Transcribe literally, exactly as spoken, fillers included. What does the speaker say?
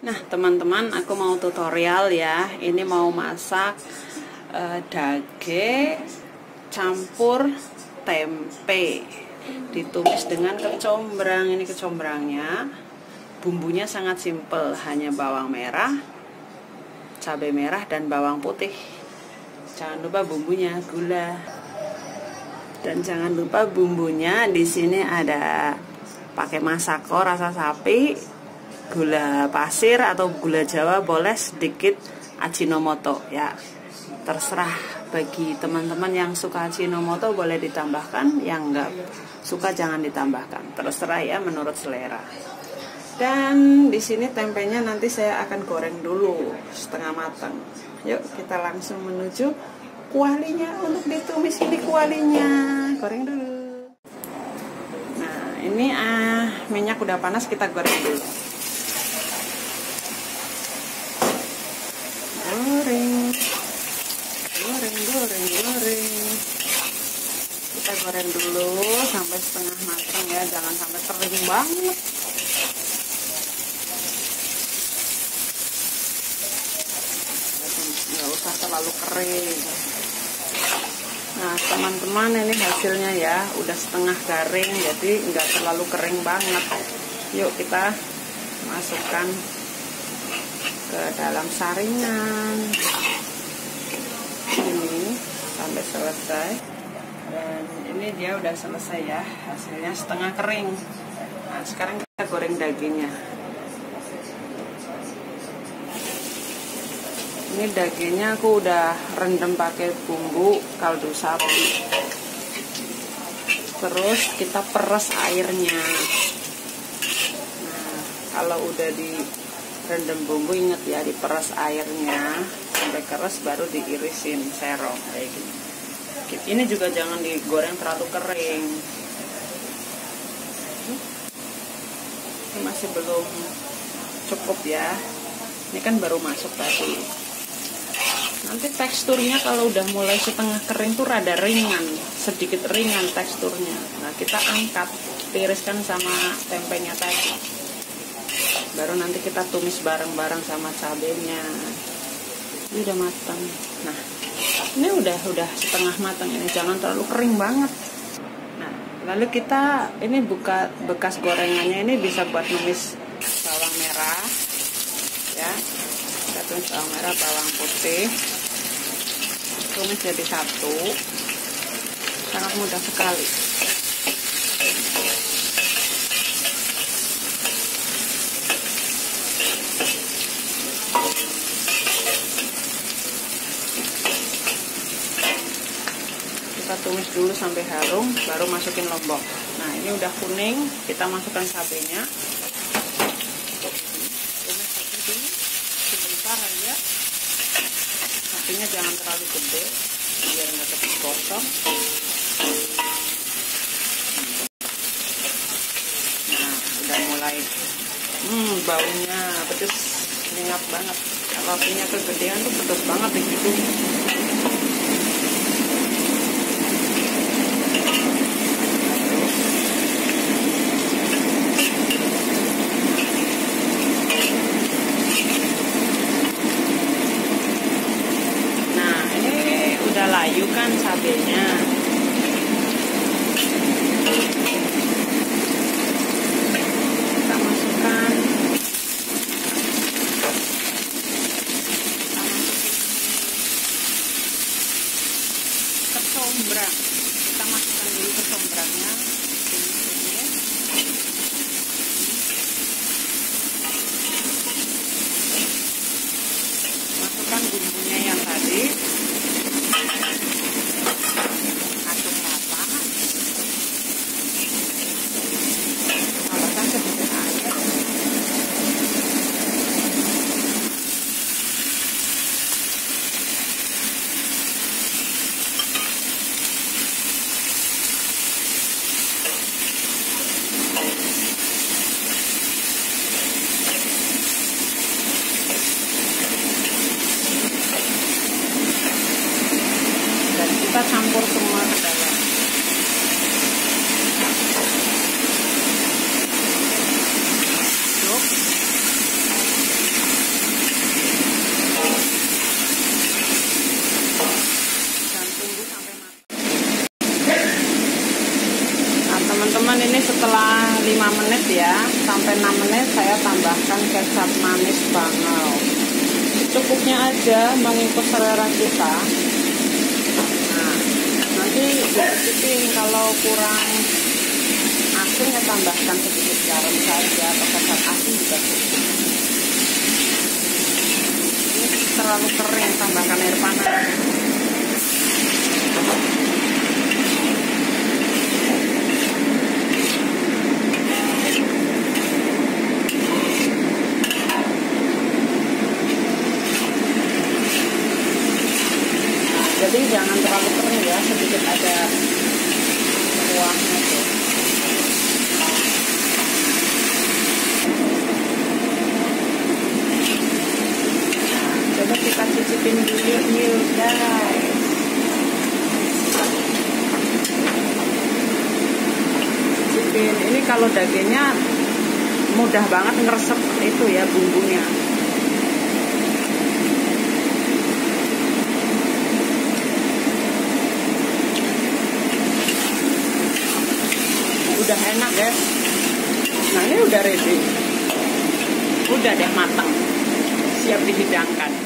Nah teman-teman, aku mau tutorial ya. Ini mau masak uh, dage campur tempe, ditumis dengan kecombrang. Ini kecombrangnya, bumbunya sangat simpel, hanya bawang merah, cabai merah, dan bawang putih. Jangan lupa bumbunya, gula. Dan jangan lupa bumbunya di sini ada pakai masako rasa sapi, gula pasir atau gula Jawa, boleh sedikit Ajinomoto ya. Terserah, bagi teman-teman yang suka Ajinomoto boleh ditambahkan, yang enggak suka jangan ditambahkan. Terserah ya, menurut selera. Dan di sini tempenya nanti saya akan goreng dulu setengah matang. Yuk kita langsung menuju kualinya untuk ditumis. Ini kualinya, goreng dulu. Nah ini ah minyak udah panas, kita goreng dulu. Goreng, goreng, goreng, goreng. Kita goreng dulu sampai setengah matang ya, jangan sampai kering banget. Nggak usah terlalu kering. Nah teman-teman, ini hasilnya ya, udah setengah garing, jadi nggak terlalu kering banget. Yuk kita masukkan ke dalam saringan ini sampai selesai. Dan ini dia udah selesai ya, hasilnya setengah kering. Nah sekarang kita goreng dagingnya. Ini dagingnya aku udah rendam pakai bumbu kaldu sapi. Terus kita peres airnya. Nah kalau udah di rendam bumbu, inget ya, diperas airnya sampai keras, baru diirisin serong kayak gini. Ini juga jangan digoreng terlalu kering. Ini masih belum cukup ya. Ini kan baru masuk tadi. Nanti teksturnya kalau udah mulai setengah kering tuh rada ringan, sedikit ringan teksturnya. Nah kita angkat, tiriskan sama tempenya tadi. Baru nanti kita tumis bareng-bareng sama cabenya. Ini udah matang. Nah, ini udah udah setengah matang ini, jangan terlalu kering banget. Nah, lalu kita ini buka bekas gorengannya, ini bisa buat numis bawang merah, ya. Kita tumis bawang merah, bawang putih, tumis jadi satu. Sangat mudah sekali. Kita tumis dulu sampai harum, baru masukin lombok. Nah ini udah kuning, kita masukkan cabenya. Tumis satu dulu, sebentar aja. Cabenya jangan terlalu gede, biar nggak cepat gosong. Nah udah mulai, hmm baunya pedes, nyengat banget. Kalau apinya kegedean tuh pedes banget di situ. Layu kan cabenya. Kita masukkan, kita masukin kecombrang. Kita masukkan dulu kecap manis bangau. Cukupnya aja mengikut selera kita. Nah, nanti dicicipin, kalau kurang asin ya tambahkan sedikit garam saja atau kecap asin juga cukup. Ini terlalu kering, tambahkan air panas. Jadi jangan terlalu kering ya, sedikit ada kuahnya tuh. Coba kita cicipin dulu yuk guys. Cicipin, ini kalau dagingnya mudah banget ngeresep itu ya bumbunya. Udah enak ya. Nah ini udah ready, udah deh matang, siap dihidangkan.